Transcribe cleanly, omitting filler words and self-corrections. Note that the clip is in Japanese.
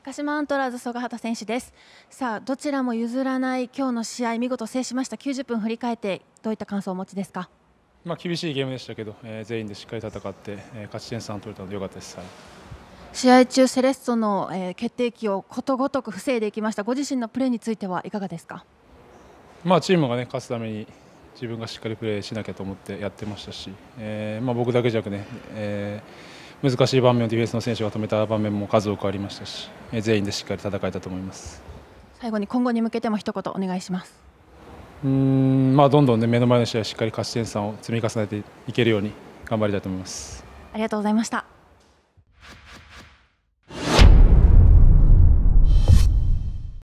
鹿島アントラーズ曽我畑選手です。さあどちらも譲らない今日の試合見事制しました。90分振り返ってどういった感想をお持ちですか？ 厳しいゲームでしたけど、全員でしっかり戦って、勝ち点3取れたので良かったです。 試合中セレッソの、決定機をことごとく防いでいきました。ご自身のプレーについてはいかがですか？ チームが、勝つために自分がしっかりプレーしなきゃと思ってやってましたし、僕だけじゃなく難しい場面をディフェンスの選手が止めた場面も数多くありましたし、全員でしっかり戦えたと思います。 最後に今後に向けても一言お願いします。 どんどん、目の前の試合しっかり勝ち点3を積み重ねていけるように頑張りたいと思います。 ありがとうございました。